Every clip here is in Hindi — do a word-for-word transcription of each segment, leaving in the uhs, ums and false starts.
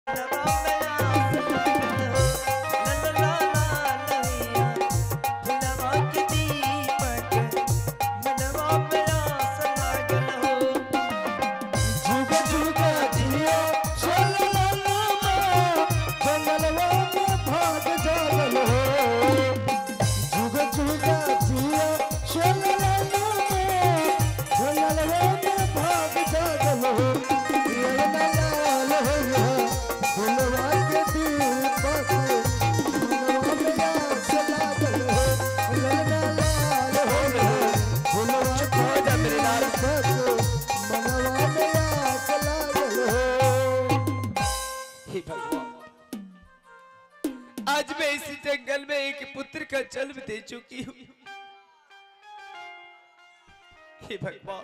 आज मैं इसी जंगल में एक पुत्र का जन्म दे चुकी हूँ। हे भगवान,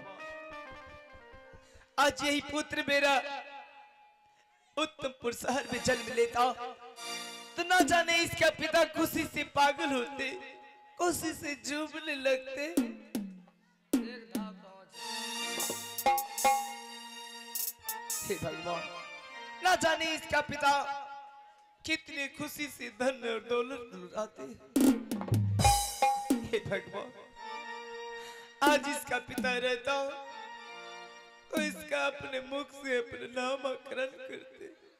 आज यही पुत्र मेरा उत्तमपुर शहर में जन्म लेता तो ना जाने इसका पिता खुशी से पागल होते, खुशी से झूमने लगते। हे भगवान, ना जाने इसका पिता कितनी खुशी से धन और दौलत लुटाते। हे भगवान, आज इसका पिता रहता तो इसका अपने मुख से अपने नामकरण करते,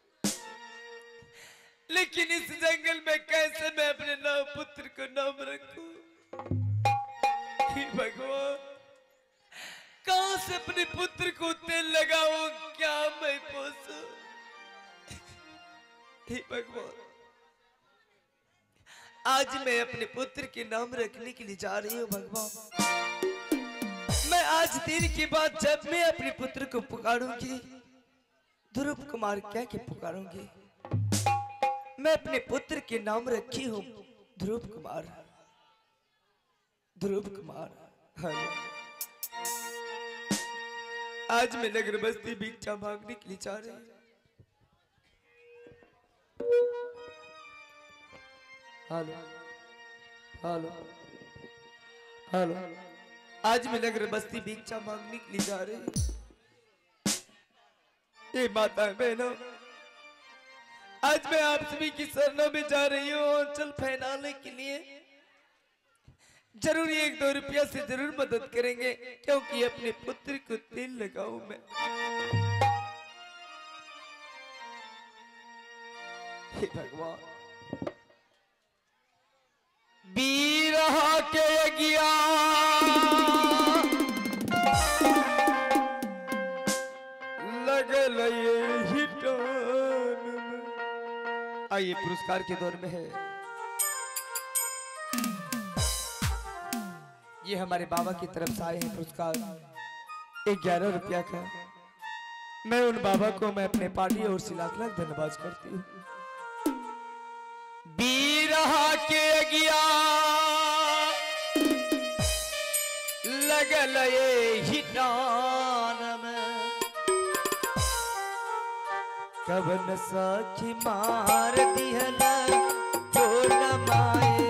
लेकिन इस जंगल में कैसे मैं अपने नाम पुत्र को नाम रखूं? हे भगवान, कहां से अपने पुत्र को तेल लगाऊं, क्या मैं पोसूं? हे भगवान, आज मैं अपने पुत्र के नाम रखने के लिए जा रही हूँ। भगवान, मैं आज दिन के बाद जब मैं अपने पुत्र को पुकारूंगी, ध्रुव कुमार क्या के पुकारूंगी, मैं अपने पुत्र के नाम रखी हूँ ध्रुव कुमार। ध्रुव कुमार, हाँ। आज मैं नगर बस्ती भिक्षा मांगने के लिए जा रही हूँ। हेलो हेलो हेलो, आज मैं नगर बस्ती भिक्षा मांगने के लिए जा रही हूँ। ये माता बहनों, आज मैं आप सभी की शरणों में जा रही हूँ अंचल फैलाने के लिए। जरूर एक दो रुपया से जरूर मदद करेंगे, क्योंकि अपने पुत्र को तेल लगाऊं मैं। हे भगवान, बीरहा के गया लगल ये हिटन। आइए पुरस्कार के दौर में है। ये हमारे बाबा की तरफ से आए हैं पुरस्कार, एक ग्यारह रुपया का। मैं उन बाबा को मैं अपने पार्टी और से लाख लाख धन्यवाद करती हूँ। बीरहा के गया लगल ये हिटान में, कवन साखी मार दिहला जो न माए